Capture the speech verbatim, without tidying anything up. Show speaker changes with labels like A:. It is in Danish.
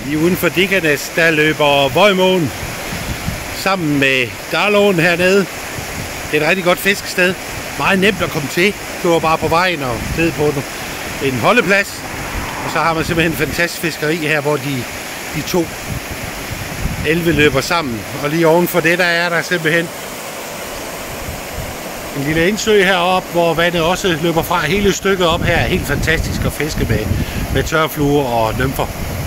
A: Lige uden for Digernes, der løber Vojmåen sammen med Darlåen hernede. Det er et rigtig godt fiskested. Meget nemt at komme til. Du er bare på vejen og ned på en holdeplads. Og så har man simpelthen en fantastisk fiskeri her, hvor de, de to elve løber sammen. Og lige ovenfor det, der er der simpelthen en lille indsø heroppe, hvor vandet også løber fra hele stykket op her. Helt fantastisk at fiske med, med tørfluer og nymfer.